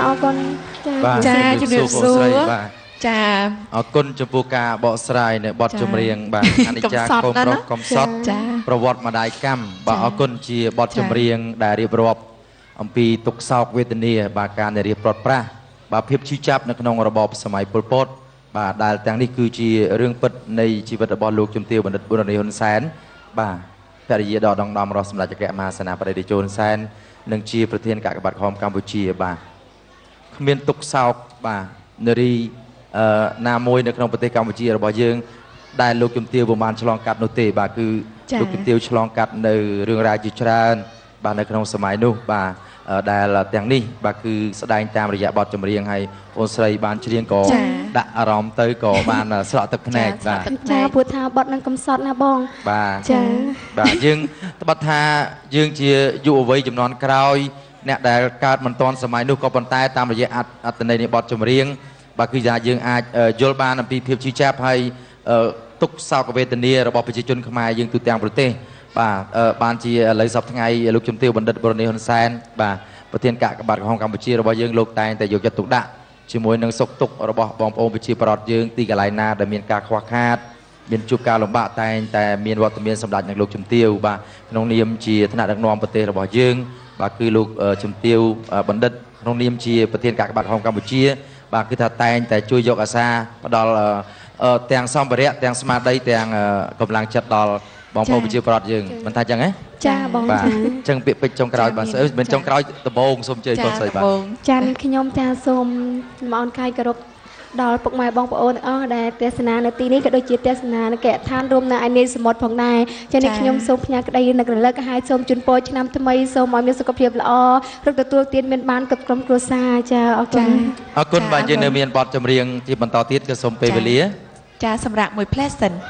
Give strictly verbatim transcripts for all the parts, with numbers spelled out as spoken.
อกุนจ้าจุดเดือดซัวจ้าอกุนจมูกาบอสไรเนี่ยบอดจมเรียงบางอันนี้จ้าคมรบคมซอดประวัติมาได้กัมบางอกุนจีบอดจมเรียงได้เรียบรอบอัมพีตุกซอกเวทนีบางการได้เรียบปลอดปราบางเพียบชิจับในขนมระบบสมัยปุลปดบางได้แต่งนี้คือจีเรื่องปิดในชีวิตบอลลูกจมเตียวบันดบุญในฮุนแสนบางแพทย์ยาดอดองดอมรอสำหรับจะแกะมาสนาประเดี๋ยวโจนแสนหนึ่งจีประเทศกากบัตรคอมกัมพูชีบางเมียนตุกซอกบางเนรีนามวยในขนมประเทศกัมพูชีเราบอกยังได้ลูกจุ่มเตียวประมาณฉลองกัดโนเตบาคือลูกจุ่มเตียวฉลองกัดในเรื่องราวจิตรานบาในขนมสมัยนู้บาได้ละแต่งนี้บาคือแสดงตามระยะบอดจำเรียงให้โอนใส่บานเชียงก่อดะอารมณ์เตยก่อบานสระตะแผนกบาจ้าพูดทาบอดนั่งกำซอดนะบองบาจ้าบายังตบัดทายังเชียอยู่ไว้จำนวนคราวเนี่ยได้การมันตอนสมัยนู้ก็ปนใต้ตามระยะอัดอัตในในบอดจำเรียงบาคือยายังอาจโยลบานปีเพียบชี้แจบให้ตุกสาวกับเวทนีระบบประชาชนขมายยังตุแต่งประเทศบาบานจีเลยสับทั้งไงลูกจุ่มเตียวบันดบรณีฮุนแซนบาประเทศกะกับบัตรของกัมพูชีระบบยังโลกแต่แต่ยกจะตุกดะชิมวยนังสกตุกระบบบองโอมประชีปรอดยังตีกะไลนาแต่มีการควักคาดมีจุกการลงบะแต่แต่มีวัตถุมีสำหรับอย่างลูกจุ่มเตียวบาน้องนิยมจีถนัดนักนอมประเทศระบบยังบาคือลูกจุ่มเตียวบันดน้องนิยมจีประเทศกะกับบัตรของกัมพูชีบางคือถ้าแต่งแต่ช่วยยกอาซาพอดอลแต่งซ้อมบริเวณแต่งสมาร์ทได้แต่งกำลังจัดดอลบองโปรบิจิปรอดยังมันทายจังไงจ้าบองจ้าจังเปียไปจงกรอยบางเออเป็นจงกรอยตะโบงส้มเจยบางใส่บางจันขยมจ้าส้มมอนไก่กระดกดอลปกไม้บองปะโอนอ๋อได้เทศนาในตีนี้ก็โดยจิตเทศนาในแกะท่านรวมในอันนี้สมดของนายจันขยมส้มพญากระไดนักเลิกหายส้มจุนโปชนำทำไมส้มมอยมีสุขภาพละอ้อรักตัวเตียนเป็นบ้านกับกรมครัวซาจ้าโอเคเอาคนบางยังเนเมียนบอดจำเรียงที่บรรทอทิศก็ส้มเปเวลียจ้าสำหรับมวยเพลสัน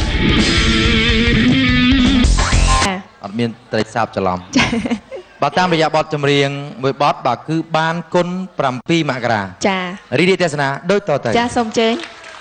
อันเมียนไตรทราบจะลอมบาตามระยะบอดจำเรียงมวยบอดบาคือบ้านคนปรำปีมากราจ้ารีดีเทศนาโดยต่อไปจ้าสมเจง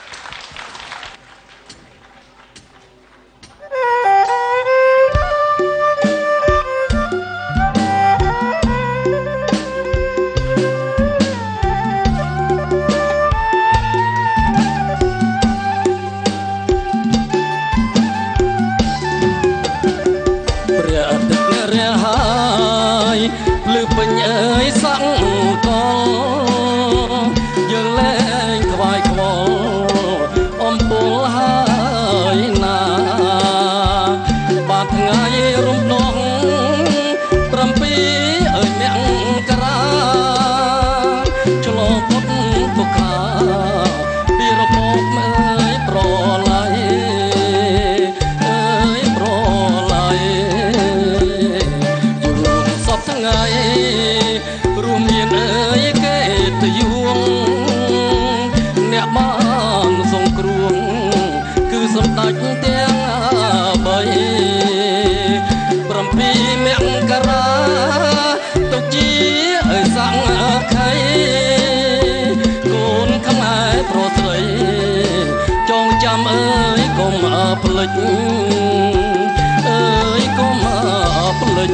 ผลิตเอ้ยก็มาผลิต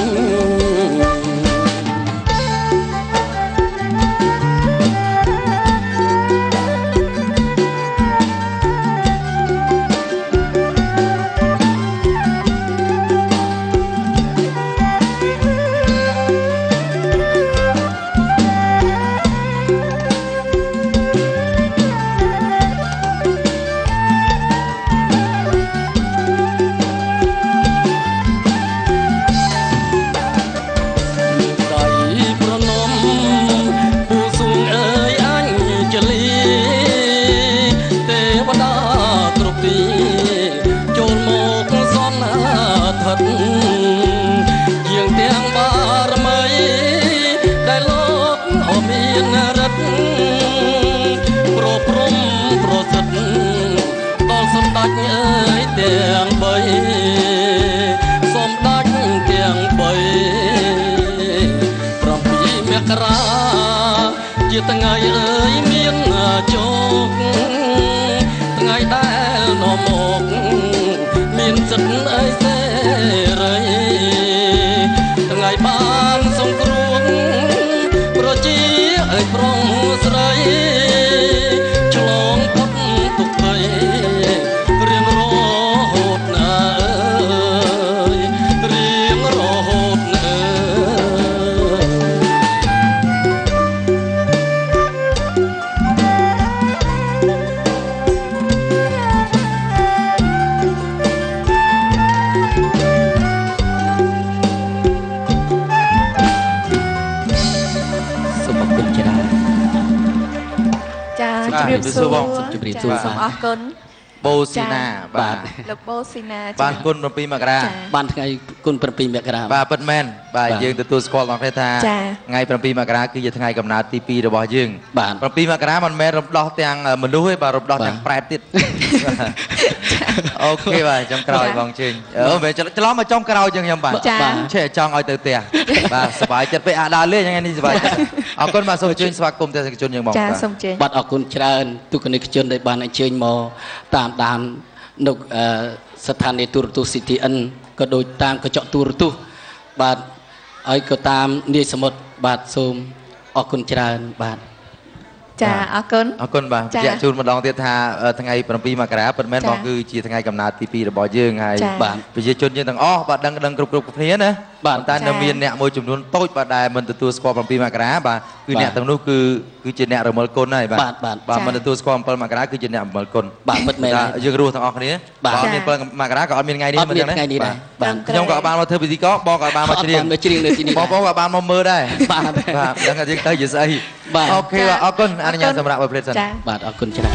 ជាថ្ងៃអើយមានជោគថ្ងៃដែលនាំមកមានសិទ្ធិអីសេរីថ្ងៃបានសង្គ្រោះប្រជាប្រុងស្រីឆ្លងផុតទុក្ខភ័យរៀងរហូតណាអើយរៀងរហូតណាជំរាបសួរបងជំរាបសួរសូមអរគុណបូស៊ីណាបាទលោកបូស៊ីណាបានគុណ7មករាបានថ្ងៃគុណ7មករាបាទពិតមែនបាទយើងទទួលស្គាល់ដល់គ្នាថាថ្ងៃ7មករាគឺជាថ្ងៃកំណើតទីពីររបស់យើង7មករាមិនមែនរំដោះទាំងមនុស្សទេបាទរំដោះទាំងប្រែតទៀតអូខេបាទចំក្រោយបងជើញអូមិនច្រឡំមកចំក្រោយជាងខ្ញុំបាទឆេចង់ឲ្យទៅផ្ទះបាទសប្បាយចិត្តពេលអាដើរលេងថ្ងៃនេះសប្បាយចិត្តអរគុណបាទសូមអញ្ជើញស្វាគមន៍ទស្សនិកជនយើងបងចាសូមអញ្ជើញបាទអរគុណច្រើនទស្សនិកជនដែលបានអញ្ជើញមកតាមដាននៅស្ថានីយទូរទស្សន៍ ស៊ី ទី អិន ក៏ដូចតាមកញ្ចក់ទូរទស្សន៍បាទហើយក៏តាមនាយសមុទ្របាទសូមអរគុណច្រើនបាទចាអរគុណអរគុណបាទបញ្ជាក់ជូនម្ដងទៀតថាថ្ងៃ7មករាពិតមែនបងគឺជាថ្ងៃកំណើតទីពីររបស់យើងហើយបាទប្រជាជនយើងទាំងអស់បាទដឹងដឹងគ្រប់គ្រប់គ្នាណាបាទតែនៅមានអ្នកមួយចំនួនតូចបាទដែលមិនទទួលស្គាល់7មករាបាទគឺអ្នកទាំងនោះគឺគឺជាអ្នករមិលគុណហើយបាទបាទមិនទទួលស្គាល់7មករាគឺជាអ្នករមិលគុណបាទពិតមែនយើងរស់ទាំងអស់គ្នាបាទអត់មាន7មករាក៏អត់មានថ្ងៃនេះមិនហ្នឹងដែរបាទខ្ញុំក៏បានមកធ្វើពិធីក៏បងក៏បានមកច្រៀងច្រៀងនៅទីនេះបងប្អូនក៏បានមកមើលដែរបាទបាទដឹងថាយើងទៅជាស្អីអូខេអរគុណអនុញ្ញាតសម្រាប់បទភ្លេងសិនបាទអរគុណច្រើន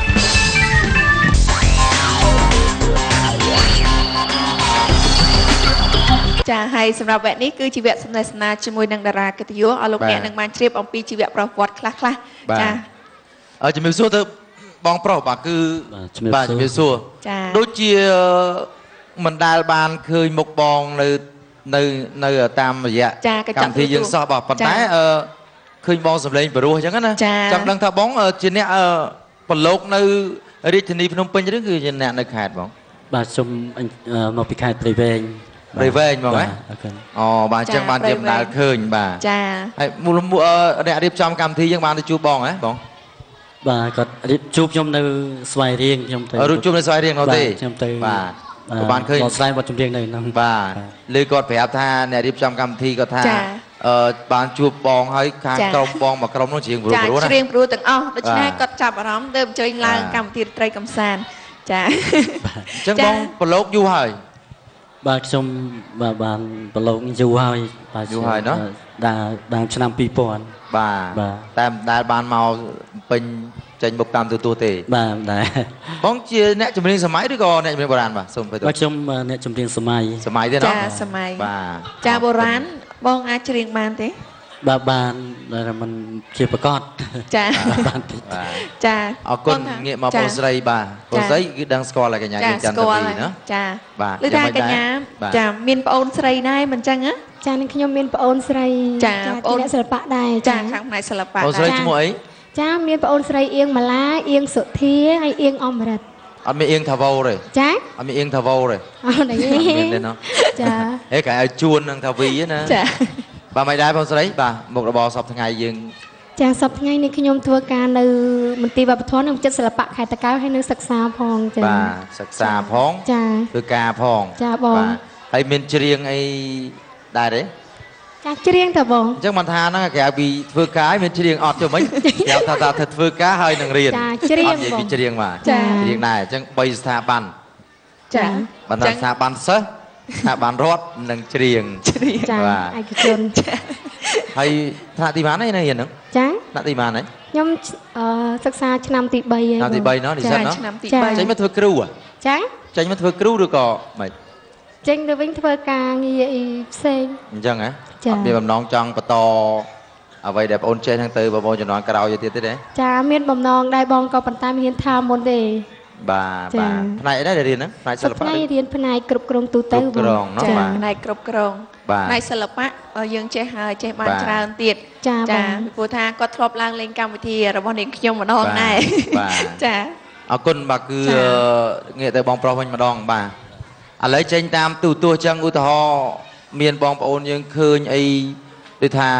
ចាហើយសម្រាប់វគ្គនេះគឺជាវគ្គសំណេះសំណាលជាមួយនឹងតារាកិត្តិយសឲ្យលោកអ្នកនឹងបានជ្រាបអំពីជីវប្រវត្តិខ្លះខ្លះចាអឺជំរាបសួរទៅបងប្រុសបាទគឺបាទជំរាបសួរចាដូចជាមិនដែលបានឃើញមុខបងនៅនៅនៅតាមរយៈកម្មវិធីយើងសោះបាទប៉ុន្តែអឺឃើញបងសម្លេងបរោះអញ្ចឹងណាចង់ដឹងថាបងជាអ្នកប្រឡូកនៅរាជធានីភ្នំពេញឬគឺជាអ្នកនៅខេត្តបងបាទសូមមកពីខេត្តព្រៃវែងព្រៃវែងហ្មងហ៎អូបាទអញ្ចឹងបានជាមិនដែលឃើញបាទចាហើយមូលអ្នករៀបចំកម្មវិធីយើងបានទៅជួបបងហ៎បងបាទគាត់រៀបជួបខ្ញុំនៅស្វាយរៀងខ្ញុំទៅរៀបជួបនៅស្វាយរៀងនោះទេខ្ញុំទៅបាទបានឃើញស្វែងវត្តចម្រៀងនៅហ្នឹងបាទលើគាត់ប្រាប់ថាអ្នករៀបចំកម្មវិធីគាត់ថាអឺបានជួបបងហើយខាងក្រុមបងមួយក្រុមនោះច្រៀងព្រោះព្រោះណាច្រៀងព្រោះទាំងអស់ដូច្នេះគាត់ចាប់អារម្មណ៍ទៅអញ្ជើញឡើងកម្មវិធីត្រីកំសាន្តចាអញ្ចឹងបងប្រឡូកយូរហើយបាទខ្ញុំបាទបានប្រឡូកយូរហើយបាទយូរហើយណោះដល់ដល់ឆ្នាំពីរពាន់បាទតែមិនដែលបានមកពេញចេញមុខតាមទូទួលទេបាទដែរបងជាអ្នកចម្រៀងសម័យឬក៏អ្នកចម្រៀងបុរាណបាទសូមបាទខ្ញុំអ្នកចម្រៀងសម័យសម័យទេណោះចាសម័យបាទចាបុរាណបងអាចច្រៀងបានទេបាទបានតែมันជាប្រកាសចាបានចាអរគុណងាកមកបងស្រីបាទបងស្រីគឺដឹងស្គាល់ហើយកញ្ញាយើងចន្ទវីណាចាបាទឬថាកញ្ញាចាមានប្អូនស្រីដែរមិនចឹងហ៎ចានឹងខ្ញុំមានប្អូនស្រីចាប្អូនសិល្បៈដែរចាខាងផ្នែកសិល្បៈបងស្រីឈ្មោះអីចាមានប្អូនស្រីអៀងម៉ាឡាអៀងសុធាហើយអៀងអមរិតអត់មានអៀងថាវោទេចាអត់មានអៀងថាវោទេអត់មានទេណោះចាហេកែឲ្យជួននឹងថាវីណាចាបាទមិនដែរបងស្រីបាទមុខរបរសពថ្ងៃយើងចាសពថ្ងៃនេះខ្ញុំធ្វើការនៅមន្ទីរវប្បធម៌និងចិត្តសិល្បៈខេត្តតាកែវហើយនៅសិក្សាផងចាបាទសិក្សាផងចាធ្វើការផងចាបងហើយមានច្រៀងអីដែរទេចាច្រៀងតើបងអញ្ចឹងមិនថាហ្នឹងក្រៅពីធ្វើការមានច្រៀងអត់ចុះមិញក្រៅថាថាធ្វើការហើយនឹងរៀនចាច្រៀងបងអត់និយាយពីច្រៀងបាទច្រៀងដែរអញ្ចឹង3ស្ថាប័នចាបណ្ដាស្ថាប័នសិស្សស្ថាប័នរដ្ឋនិងច្រៀងច្រៀងចាឯកជនហើយថ្នាក់ទីបានហើយនៅរៀនហ្នឹងចាថ្នាក់ទីបានហើយខ្ញុំអឺសិក្សាឆ្នាំទី3ហើយឆ្នាំទី3ណោះនិស្សិតណោះឆ្នាំទី 3ចេញមកធ្វើគ្រូចាចេញមកធ្វើគ្រូឬក៏មិនចេញទៅវិញធ្វើការងារអីផ្សេងអញ្ចឹងហ៎អត់មានបំណងចង់បន្តអ្វីដែលបងអូនចេះហ្នឹងទៅបងប្អូនជំនាន់ក្រោយទៀតទេចាមានបំណងដែរបងក៏ប៉ុន្តែមិនហ៊ានថាមុនទេបាទបាទផ្នែកអីដែររៀនហ្នឹងផ្នែកសិល្បៈផ្នែករៀនផ្នែកគ្រប់គ្រងទូទៅគ្រប់គ្រងចាផ្នែកគ្រប់គ្រងផ្នែកសិល្បៈយើងចេះហើយចេះបានច្រើនទៀតចាពីព្រោះថាគាត់ធ្លាប់ឡើងលេងកម្មវិធីរបស់នាងខ្ញុំម្ដងដែរចាអរគុណបាទគឺងាកទៅបងប្រុសវិញម្ដងបាទឥឡូវចេញតាមទូទួលចឹងឧទាហរណ៍មានបងប្អូនយើងឃើញអីដូចថា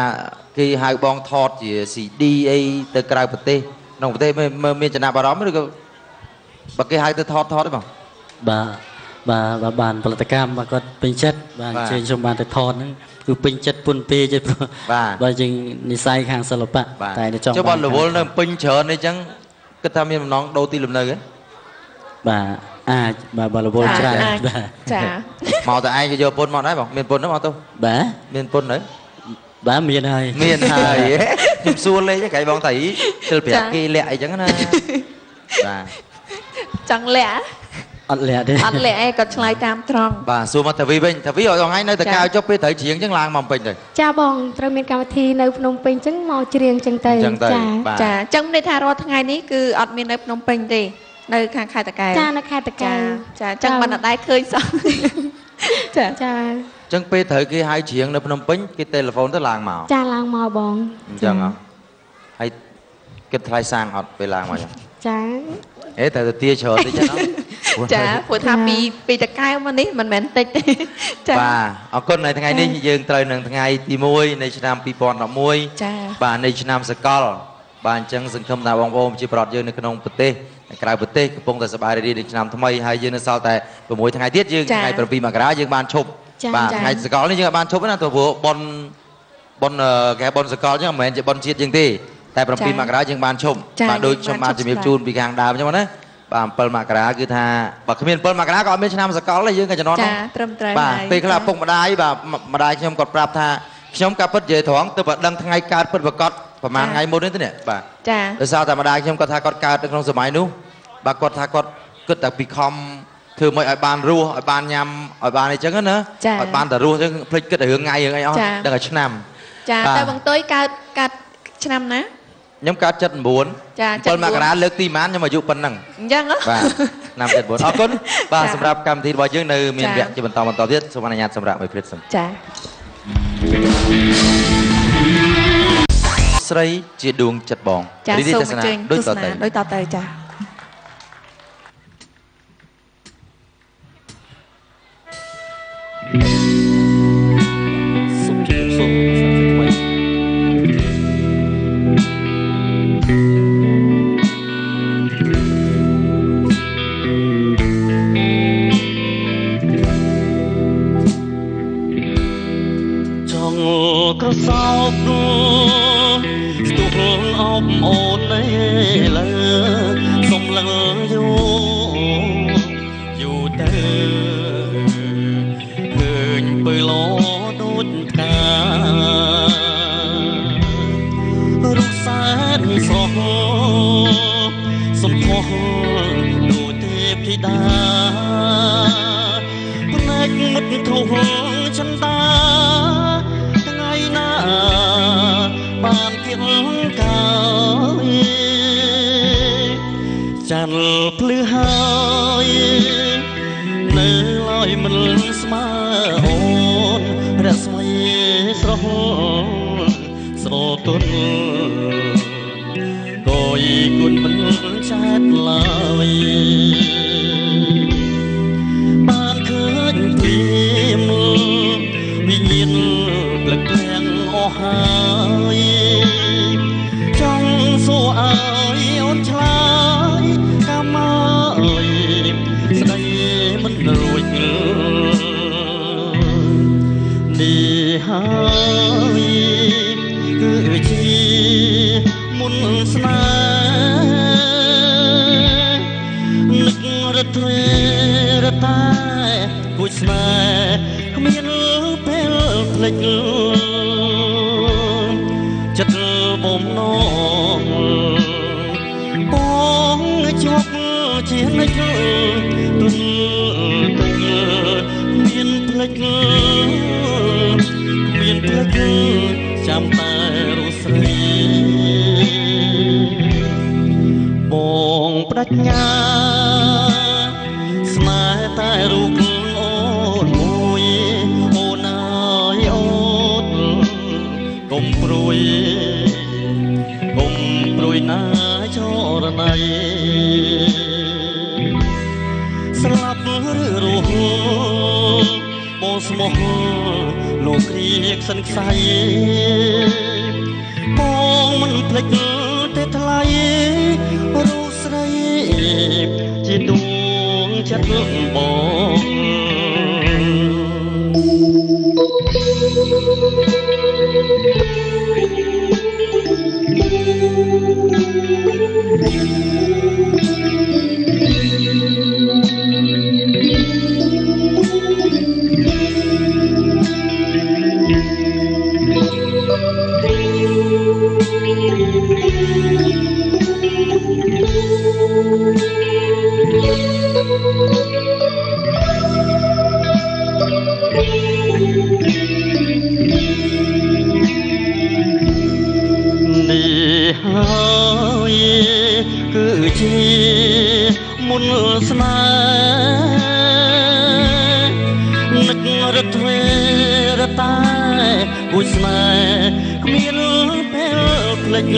khi hai bong thọt chỉ xì đi ấy từ cài bật tê nông bật tê miền Trà bà đó mới được bật cái hai từ thọt thọt đấy bảo bà bà bà bàn bà cam bà có pin chất bà trên trong bàn từ thọt nữa cứ pin chất pun pê chứ bà bà chừng đi sai hàng sờ lopạ tại để trong cho bọn là vô là pin chờ này chẳng cái tham miền nón đầu tiên làm nơi ấy bà à bà bà là vô trai chả màu tại ai bây giờ pun màu đấy bảo miền pun nó màu tôi bà miền pun đấy bà miền hơi miền hơi chụp xuân lên chứ cái bóng thấy từ bẹt kia lẹ chẳng na bà chẳng lẽ ăn lẹ đấy ăn lẹ còn lại tam tròn bà xua mà thầy vi bình thầy vi ở trong ngay nơi thầy cao cho biết thấy chuyện chẳng làng mầm bình rồi cha bong trời miền Cam Thi nơi Phnom Penh chẳng mò chiêng chẳng tây chả chả chẳng đây thà rồi ngày ní cứ ọt miền nơi Phnom Penh đi nơi khai khai tạc cài cha nó khai tạc cài chả chẳng mình ở đây khơi sao chả cha chẳng biết thấy cái hai chuyện nơi Phnom Penh cái telephone tới làng màu cha làng mò bong chẳng không hay cái thay sang ọt về làng mà cha ấy thầy tia chờ đi cho nó chả phụ tham bị bị tạc cài mà ní mình mến tịch bà ở con này thằng ngày đi dương trời nâng thằng ngày thì môi này nam pipon nó môi bà này nam ਸਕલ bà chẳng dừng không nào bong bom chỉ bọt dươngในขนมปเต้กลายปเต้กระพงแต่สบายดีในnamทำไมให้dươngในsauแต่ประมวยthằng ngày tiết dương ngàyประปีมากระdương ban chụp bà ngày ਸਕલนี่dương ban chụpนะตัวบัวบอลบอลแกบอลสกอลเนี่ยเหมือนจะบอลเชียดdươngตีแต่ประปีมากระdương ban chụp bà đôi chụp banจะมีจูนปีกลางดาวใช่ไหมนะbàเปิลมากระคือท่าbàขมิ้นเปิลมากระก็ไม่ใช่นามสกอลเลยยืนกันจะนอนน้องbàปีกลางปงมาได้bàมาได้ขยมกดปราบท่าขยมกับเปิดเจท้องตัวดังทั้งไงการเปิดประกอบประมาณไงโมนี่ตัวเนี่ยbàแต่saoแต่มาได้ขยมกดท่ากดการในสมัยนู้bàกดท่ากดกดแต่ปีคอมคือไม่ไอ้บานรัวไอ้บานยำไอ้บานไอ้จังนั้นเนอะไอ้บานแต่รัวจังพลิกก็แต่หึงไงหึงไงอ๋อดังไอ้ชนำจ้าแต่บางตัวการการชนำนะ nhóm cá chất buồn, con mà cá lướt tim án nhưng mà dụ phần năng, và năm chất buồn, ở con, và sầm rạp cầm thịt bò dương nơi miền Việt chỉ bận tàu bận tàu thiết, số mà nhạt sầm rạp với Phật sầm. Sấy chỉ đường chật bòn, đi đi đối tàu tây, đối tàu tây cha. có sao tuôn ôm ôn ấy là sông lăng vô dù tơ hình bơi ló đốt ca rút sát gió sông khó đủ tiếp thì đa nách mất thùng chân ta bàn tiếng cao tràn plư hơi nơi lối mình sma ôn ra xoay sro sro tuôn coi cuốn mình chát lời bàn khơi tim vì nhiên lực lên ô hai trong số ai ôn trái cam ơi đây mình rồi đi hai cứ chi muốn xa nức rất thuê rất tai vui xa miền bel lệch chất bom non bóng chóp chiến lệch tuần tuần miền lệch miền lệch chạm tay rosary bóng bạch nha smile tay rục ôn môi ôn ai ôn cùng rồi cùng rồi na cho ra này slap ru bos mo lo kriek san sai មិនភ្លេចទេថ្លៃរូបស្រីជាដួងចិត្តបង គឺជាមុនស្នេហ៍នឹករត់ទ្វេរតែគួយស្នេហ៍គ្មានពេលភ្លេច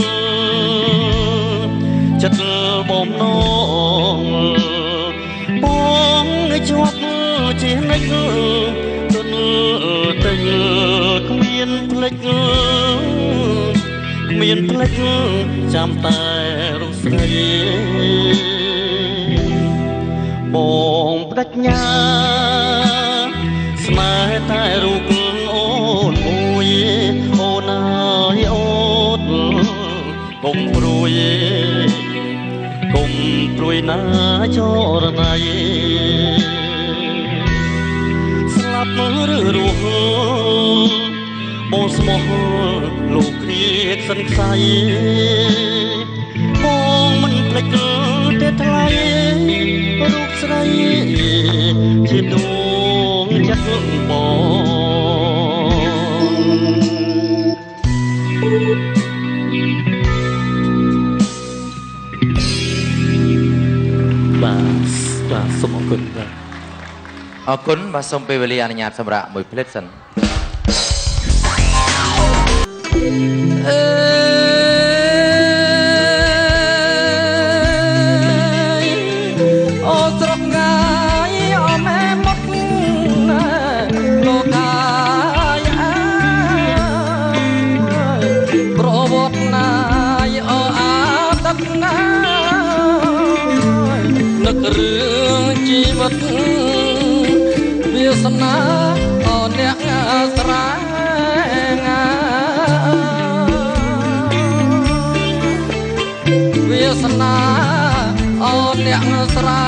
ចិត្តបំណងបងជាប់ជានិច្ចទន់តែគ្មានភ្លេចគ្មានភ្លេចចាំតែរូបស្រីបងបដិញ្ញាស្នេហ៍តែរូបអូនមួយអូនអើយអូនកុំព្រួយកុំព្រួយណាចរណៃស្លាប់ឬរស់បងស្មោះលោកគ្នាសិនខ្សៃបងមិនភ្លេចទេថ្លៃរូបស្រីជាដួងចិត្តបងបាទបាទសូមអរគុណបាទអរគុណបាទសូមពេលវេលាអនុញ្ញាតសម្រាប់មួយផ្លេតសិនអូស្រុកងាយអូម៉ែមកលោកកាយប្រវត្តិណាយអូអាទឹកណានឹករឿងជីវិតវាសនាអូអ្នកស្រែ វាសនាអូនអ្នកស្រែ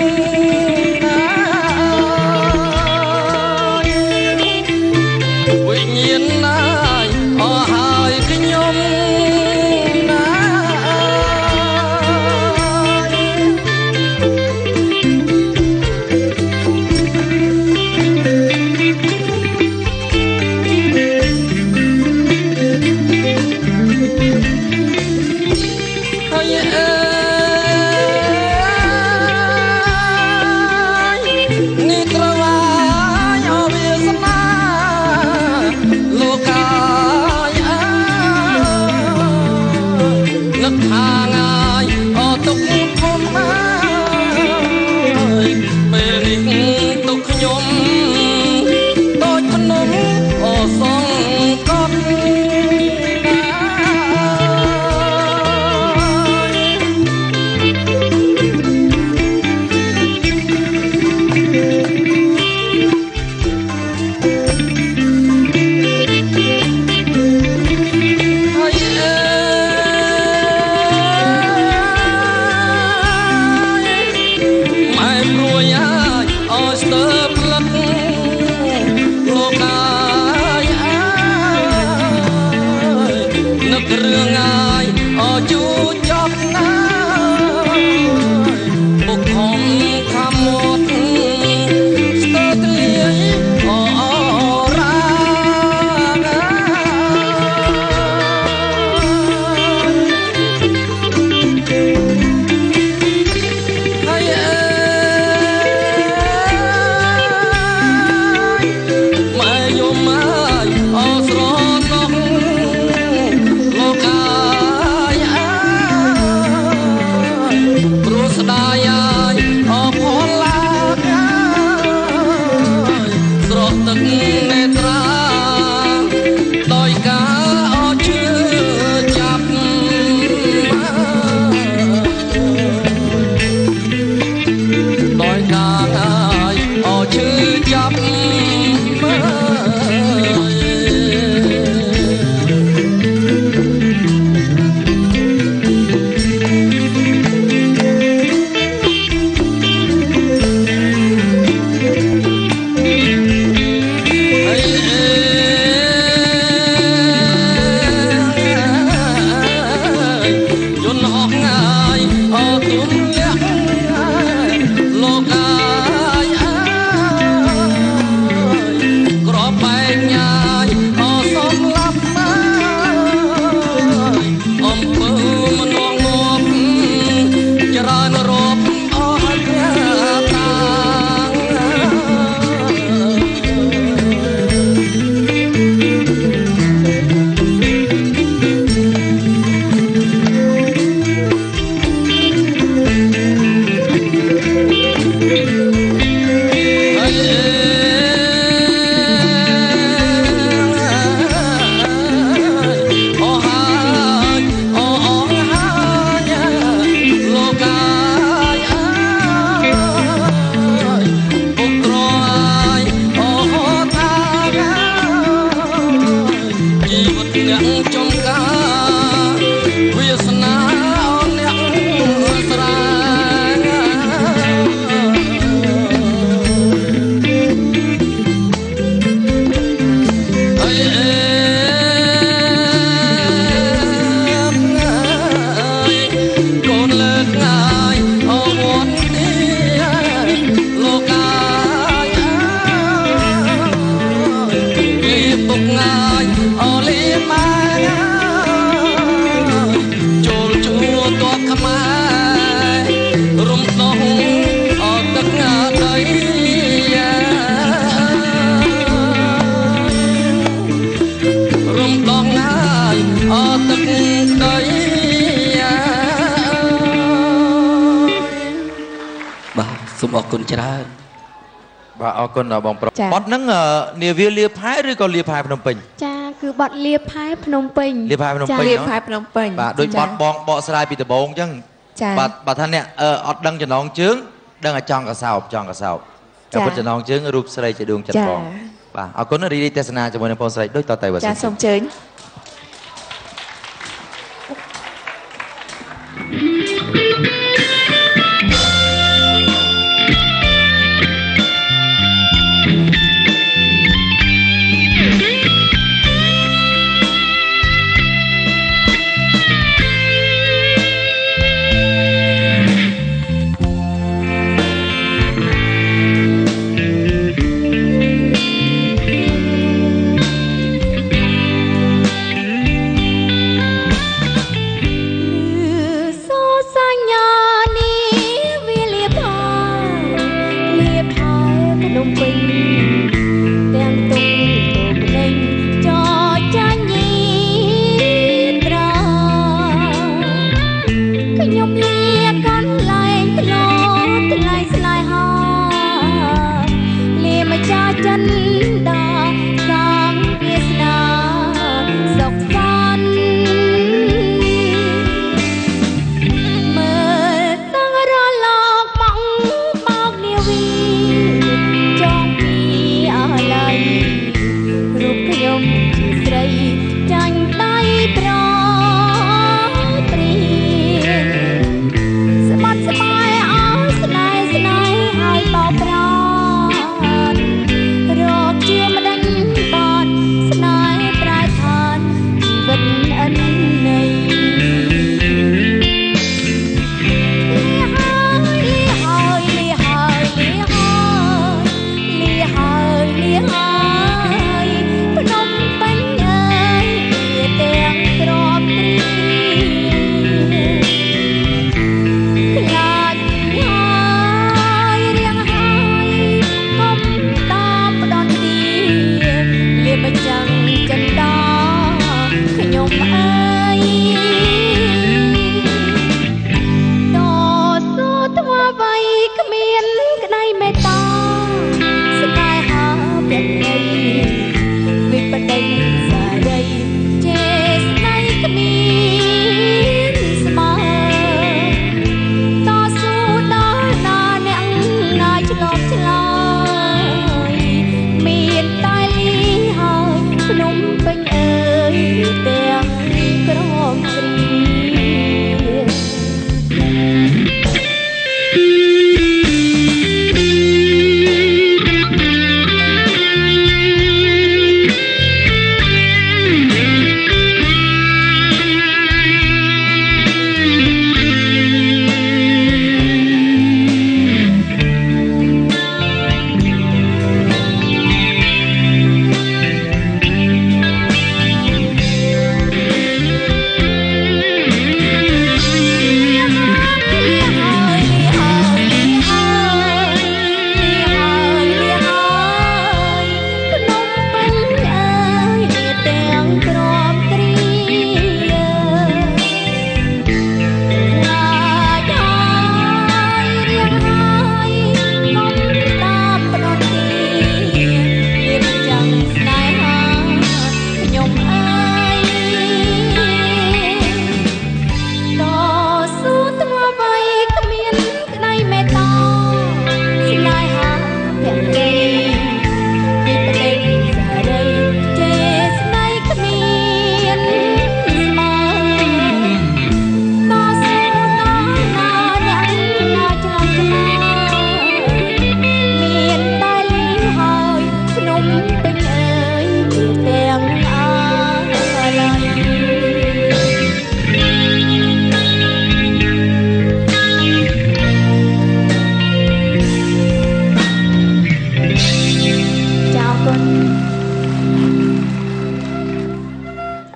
វវិញ្ញាណណាយអស់ហើយខ្ញុំណាសូមអរគុណច្រើនបាទអរគុណដល់បងប្រុសបត់ហ្នឹងនាវាលាផែឬក៏លាផែភ្នំពេញចាគឺបត់លាផែភ្នំពេញលាផែភ្នំពេញលាផែភ្នំពេញបាទដូចបត់បងបកស្រាយពីដំបងអញ្ចឹងបាទបើថាអ្នកអត់ដឹងចំណងជើងដឹងតែចង់កសោបចង់កសោបតែពិតចំណងជើងរូបស្រីជាដួងចិត្តបងបាទអរគុណរីករាយទេសនាជាមួយនឹងបងស្រីដូចតទៅបាទចាសូមអញ្ជើញ Thank you.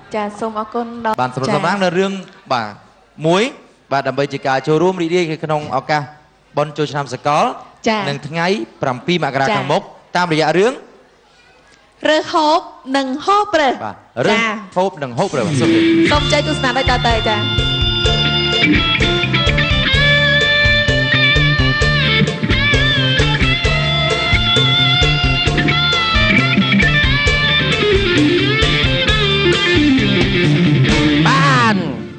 ចាសូមអរគុណដល់បានសម្រាប់សម្រាប់នៅរឿងបាទមួយបាទដើម្បីជាការចូលរួមរីករាយក្នុងឱកាសបុណ្យចូលឆ្នាំសកលនឹងថ្ងៃប្រាំពីរមករាខាងមុខតាមរយៈរឿងរើសហូបនិងហូបរើសបាទរឿងហូបនិងហូបរើសសូមសូមចែកទស្សនាដោយតទៅចាបាន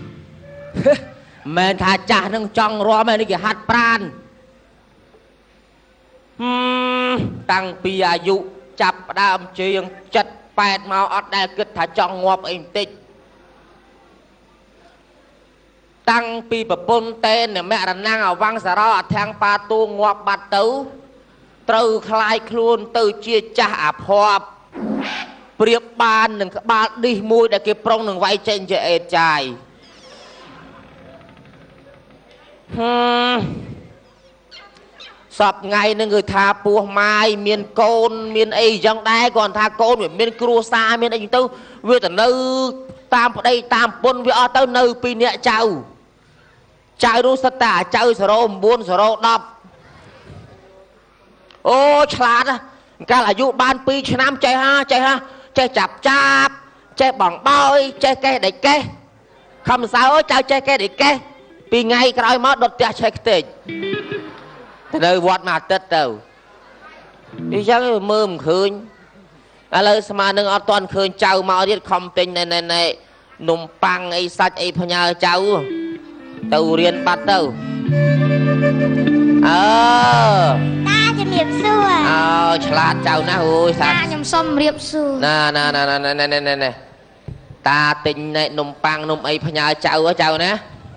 មែនថាចាស់នឹងចង់រាល់មែននេះគេហាត់ប្រានហឹមតាំងពីអាយុចាប់ផ្ដើមជាងចិត្តប៉ែតមកអត់ដែលគិតថាចង់ងាប់អីបន្តិចតាំងពីប្រពន្ធតេនមរណាំងអវង្សរោអធាំងប៉ាទូងាប់បាត់ទៅត្រូវคลายខ្លួនទៅជាចាស់អាភ័ព្វប្រៀបបាននឹងក្បាលឌីសមួយដែលគេប្រុងនឹងវាយចេញជាអេតចាយហឹមសពថ្ងៃនឹងគឺថាពោះម៉ាយមានកូនមានអីចឹងដែរគាត់ថាកូនវាមានគ្រួសារមានអីចឹងទៅវាទៅនៅតាមប្តីតាមពុនវាអស់ទៅនៅពីរនាក់ចៅចៅនោះសិតតែចៅសរោ៩សរោដប់អូឆ្លាតណាកាលអាយុបានពីរឆ្នាំចេះហាចេះហាចេះចាប់ចាប់ចេះបងបោយចេះកេះដេចកេះខំសៅចៅចេះកេះដេចកេះពីថ្ងៃក្រោយមកដុតផ្ទះឆេះខ្ទេចទៅនៅវត្តមួយអាទិត្យទៅអញ្ចឹងមើលមិនឃើញឥឡូវស្មាននឹងអត់ទាន់ឃើញចៅមកទៀតខំទិញណែណែណែនំប៉័ងអីសាច់អីផ្ញើចៅទៅរៀនបាត់ទៅអើតាជំរាបសួរអើឆ្លាតចៅណាស់អូយសាតាខ្ញុំសុំជំរាបសួរណាណាណាណាណែណែណែតាទិញណែនំប៉័ងនំអីផ្ញើចៅចៅណា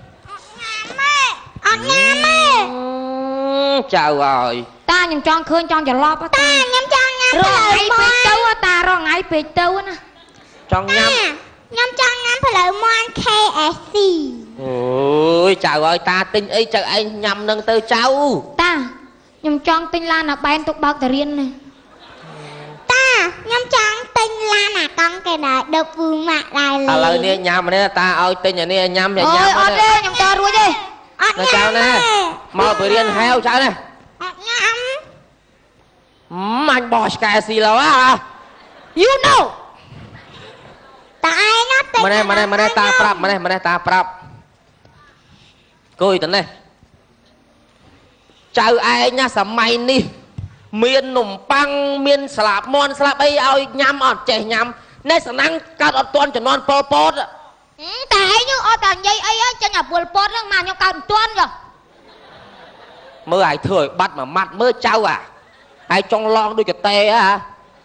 អត់ញ៉ាំទេចៅហើយតាខ្ញុំចង់ឃើញចង់ច្រឡប់តាខ្ញុំចង់ញ៉ាំរងថ្ងៃពេកទៅតារងថ្ងៃពេកទៅណាចង់ញ៉ាំខ្ញុំចង់ញ៉ាំផ្លូវមាន់ ខេ អេស ស៊ីអូយចៅហើយតាទិញអីចៅឯងញ៉ាំនឹងទៅចៅតាខ្ញុំចង់ទិញឡានអាបែនទុកបើកតារៀនណាតាខ្ញុំចង់ទិញឡានអាកង់កេណាដប់ពូម៉ាក់ដែរឥឡូវនេះញ៉ាំនេះតាឲ្យទិញអានេះញ៉ាំញ៉ាំអូយអត់ទេខ្ញុំតរួចទេអត់ញ៉ាំណាមកបរៀនហៅចៅណាអត់ញ៉ាំអញបោះឆ្កែស៊ីឡូហ៎ you know តាឯងណាទិញម៉ែម៉ែម៉ែតាប្រាប់ម៉ែម៉ែតាប្រាប់គួយតនេះចៅឯងណាសម័យនេះមាននំប៉័ងមានស្លាបមន់ស្លាបអីឲ្យញ៉ាំអត់ចេះញ៉ាំនេះសំណាំងកើតអត់ទាន់ចំនួនប៉ុលពតតែឯងយើងអត់តែនិយាយអីចេញអាពលពតហ្នឹងមកខ្ញុំកើតមិនទាន់ចុះមើលឲ្យធ្វើឲ្យបាត់មួយម៉ាត់មើលចៅអាហើយចង់ឡងដូចកតេហ៎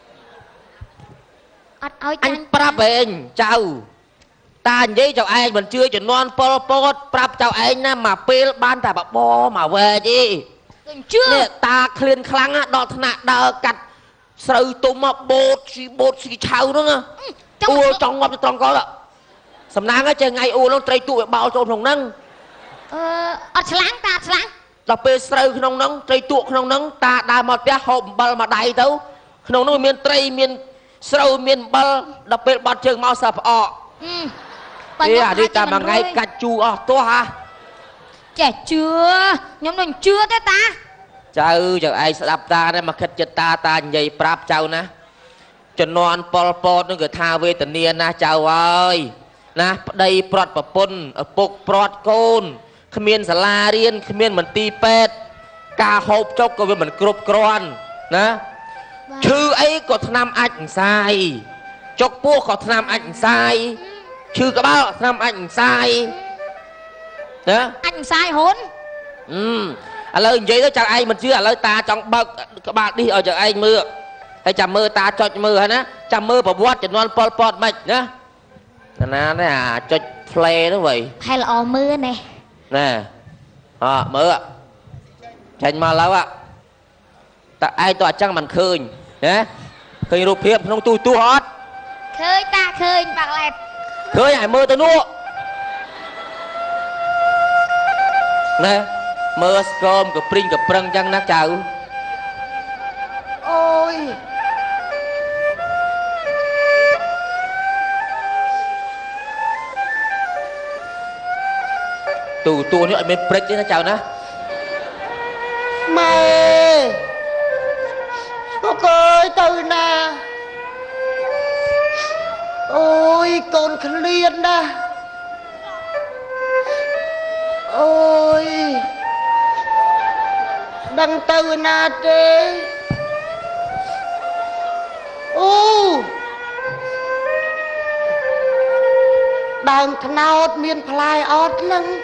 អត់ឲ្យអញប្រាប់ឯងចៅតានិយាយចៅឯងមិនជឿចំនួនប៉ុលពតប្រាប់ចៅឯងណាមកពេលបានតែបបមកវែកអីជឿនេះតាឃ្លានខ្លាំងដល់ថ្នាក់ដើរកាត់ស្រូវទុំមកបូតស៊ីបូតស៊ីឆៅហ្នឹងអួលចង់ងាប់ទៅត្រង់កលសំណាងចេះថ្ងៃអួលនោះត្រីទូវាបោលចូលក្នុងហ្នឹងអឺអត់ឆ្លាំងតាឆ្លាំងដល់ពេលស្រូវក្នុងហ្នឹងត្រីទូក្នុងហ្នឹងតាដើរមកផ្ទះហូបអំបិលមកដៃទៅក្នុងនោះមានត្រីមានស្រូវមានអំបិលដល់ពេលបាត់ជើងមកសើផ្អកអឺអានេះតាមួយថ្ងៃកាច់ជូរអស់ទាស់ហ่ะចេះជឿខ្ញុំនឹងជឿទេតាចៅចៅឯងស្ដាប់តាទេមកគិតចិត្តតាតានិយាយប្រាប់ចៅណាចំនួនប៉ុលពតនឹងគឺថាវេទនាណាចៅអើយណាប្តីប្រត់ប្រពន្ធឪពុកប្រត់កូនគ្មានសាលារៀនគ្មានមន្ទីរពេទ្យការហូបចុកក៏វាមិនគ្រប់គ្រាន់ណាឈឺអីក៏ថ្នាំអាចអង្សាយចុកពោះក៏ថ្នាំអាចអង្សាយឈឺក្បាលថ្នាំអាចអង្សាយណាអាចអង្សាយហ៊ុនអឺឥឡូវនិយាយទៅចៅឯងមិនជឿឥឡូវតាចង់បើកក្បាលឌីសឲ្យចៅឯងមើលហើយចាំមើលតាចុចមើលហ្នឹងណាចាំមើលប្រវត្តិចំនួនប៉ុលពតមិនណាណាណាអាចុច play នោះវិញហើយល្អមើលណែណែអើមើលចាញ់មកឡូវតាឯងទៅអញ្ចឹងមិនឃើញណាឃើញរូបភាពក្នុងទូទូអត់ឃើញតាឃើញបាក់ឡែតឃើញឲ្យមើលទៅនោះណែមើលស្គមក៏ព្រីងក៏ប្រឹងអញ្ចឹងណាចៅអូយ tù tua nữa bên break đấy nó chào nó mày có coi từ nè ôi con khăn liên đó ôi đăng từ nè trê ô đang thằng nào miền phai ót lưng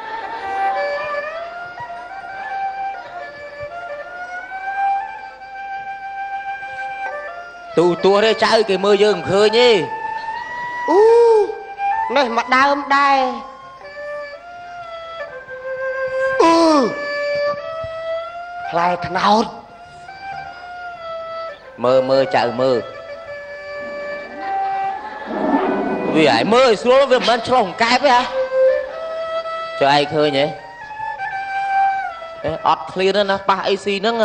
tù tua đấy trái cái mưa dương khơi nhỉ u này mà đau đai ừ phai thằng nào mơ mơ chạy mơ vì ai mơ xuống vì mình cho lòng cái với hả cho ai khơi nhỉ ọt clear đó nè ba a xê nữa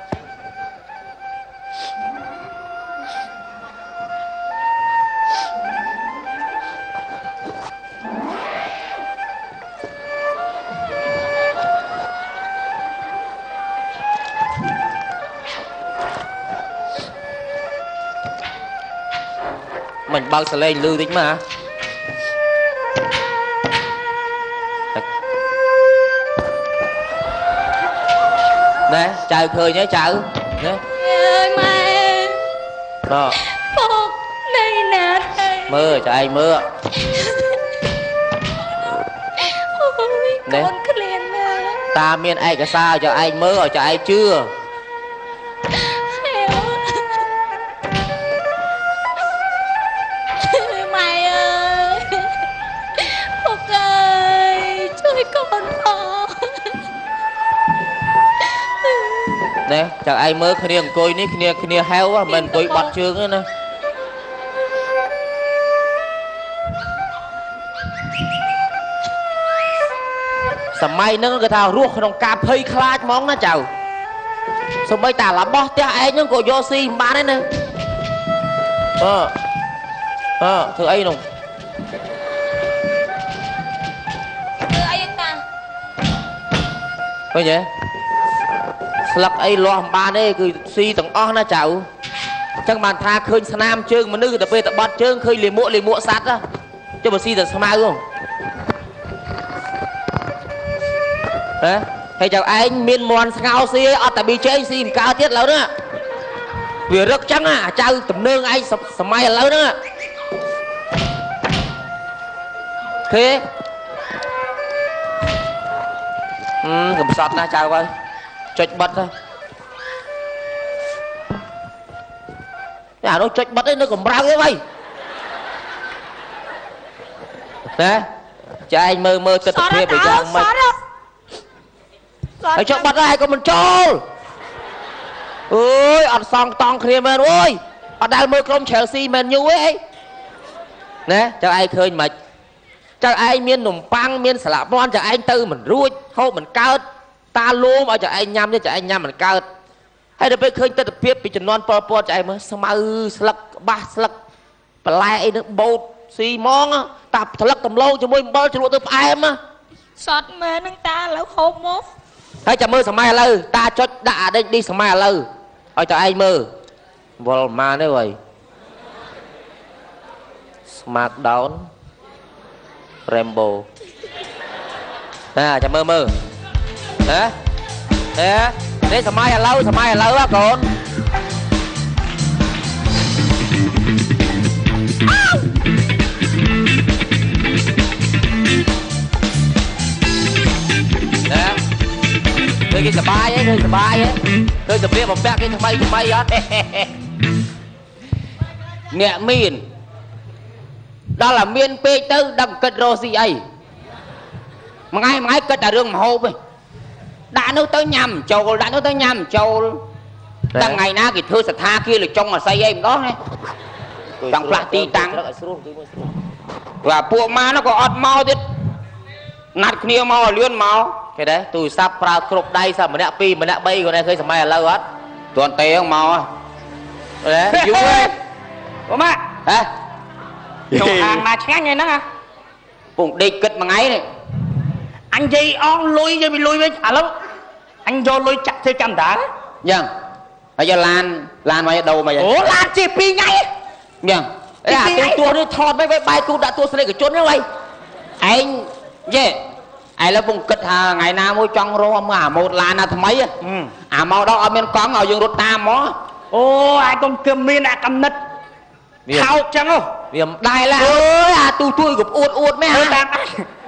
mình bao giờ lên lưu tính mà nè chào khơi nhé chào nè ơi mày đó phục đây nè mưa cho ai mưa nè con cứ liền nè ta miền ai cả sao cho ai mưa cho ai chưa mày ơi Phục ơi chơi con họ nè chào ai mơ khi niềng coi ní khi niềng khi niềng heo á mình coi bật chương nữa nè sầm mai nó cái thao ruột trong cà phê khai món nó chào xong bây ta làm bó tia ai nó của Yoshi ba đấy nè ờ ờ thưa ấy nông thưa ấy ta coi nhỉ lắc ấy lo ba đấy cứ suy tầng o nó chào chẳng bàn tha khơi nam chương mà nữ tập về tập bát chương khơi liền muộn liền muộn sát á cho bà si tầng mai không đấy thầy chào anh miền mòn ngao xí ở tại bị chơi xí cao tiết lâu nữa vì rất trắng à chào tầm nương anh sập sầm mai lâu nữa thế ừ cầm sọt na chào coi chọi bật thôi nhà nó chọi bật đấy nó còn rau thế mày nè cho anh mơ mơ tật thiệp để cho anh mày ai cho bắt ai có mình trôi ơi ăn xong tòng kia mà ơi ở đây mơ công Chelsea Man U ấy nè cho ai khơi mà cho ai miên nồng pang miên sả lạp non cho anh tư mình ruồi hô mình cao ta luôn ở cho anh nhâm cho anh nhâm mình cao hay là bây khơi tật thiệp bị chân non po po cho anh mới sao mà ư slắc ba slắc bà lại nó bột xì mong á tập slắc tầm lâu cho môi bao cho lụa tôi phải em á sọt mẹ nâng ta lão hôn mốt hãy cho mơ sầm mai lơ ta cho đã đi đi sầm mai lơ ở cho anh mơ vol ma đấy rồi Smackdown Rambo à cho mơ mơ hả hả đi sầm mai lâu sầm mai lâu á con Thôi cái sờ bay ấy, thôi sờ bay ấy, thôi sờ bia một bẹt cái thằng bay thằng bay á, nè miền, đó là miền Pê Tư đâm cất rô gì ấy, mà ngay mà ngay cất ở đường mà hộp ấy, đã nói tới nhầm trầu, đã nói tới nhầm trầu, đang ngày na cái thưa sờ tha kia là trong mà say em đó này, bằng plati tăng, và buộc ma nó có ọt mau thế, nát kia mau lươn mau. Cái đấy tôi sắp ra cột đây sao mà đã pi mà đã bay còn này khơi sầm mai là lâu hết tuần tê không màu đấy vui có má hả trong hàng mà chén như nó hả cùng đi kịch mà ngay này anh dây on lùi cho bị lùi với à lâu anh vô lùi chặt theo cầm đá vâng bây giờ lan lan mày đâu mày ủa lan chỉ pi ngay vâng à tôi tua đi thọt mấy bài tôi đã tua sợi cái chốn đấy mày anh gì ai là vùng kịch hà ngày nào mỗi trong rô mà à một lan là thằng mấy à mau đó ở bên con ở dương rút tam mó ô ai con cầm miên à cầm nứt thao chăng không viêm đai là ơi à tôi tôi gục uột uột mấy hả